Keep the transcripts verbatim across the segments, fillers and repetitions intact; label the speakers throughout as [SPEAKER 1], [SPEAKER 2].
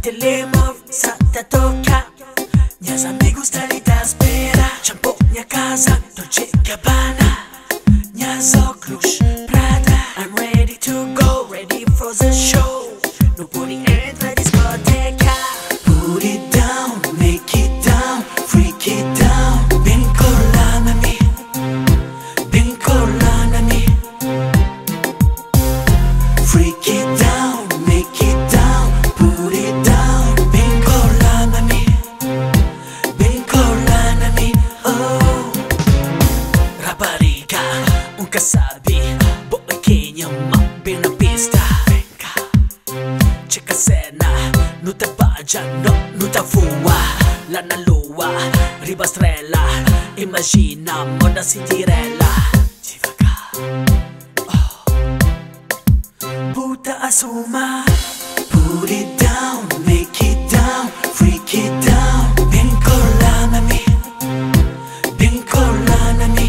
[SPEAKER 1] te limov sa te toca. Nias amigos te te espera. Shampoo nia casa, Dolce Gabbana. Nias Oklus, Prada. I'm ready to go, ready for the show. Nobody entra discoteca. Put it down, make it down, freak it down. Vincolanami, vincolanami. Freak it down, make it down, put it down. Vincolanami, vincolanami. Oh, rapariga, un kasabi, boy kenya mabina pista. Checa cena, nu te bagia, no, nu te fua. La nalua, ribastrella, immagina moda Cinderella. Oh. Puta asuma. Put it down, make it down, freak it down. Vincolanami, vincolanami.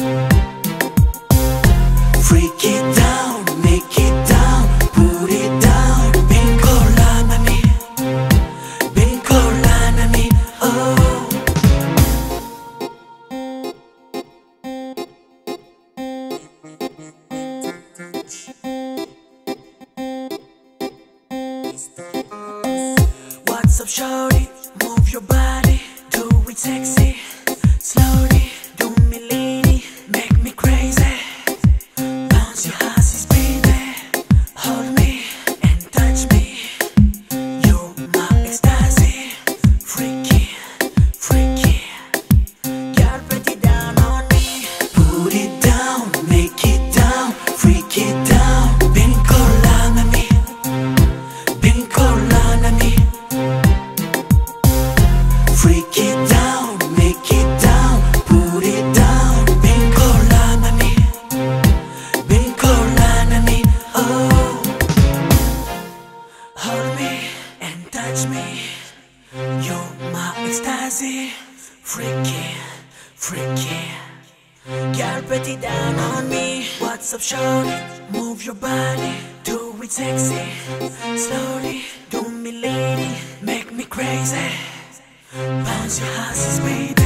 [SPEAKER 1] Freak it down, make it down, put it down. Vincolanami, vincolanami. Oh. What's up, shorty? Move your body, do it sexy, slowly. Do me lady, make me crazy. Bounce your asses, baby. Hold me and touch me. You're my ecstasy. Freaky, freaky. Girl, put it down on me. Put it down, make it down, freak it down. Vincolanami, vincolanami. Freak it down, make it down, put it down. Vincolanami, vincolanami. Oh, hold me and touch me. You're my ecstasy. Freaky, freaky. Girl, put it down on me. What's up, shorty? Move your body, do it sexy, slowly. Do me lady, make me crazy. Bounce your asses, baby.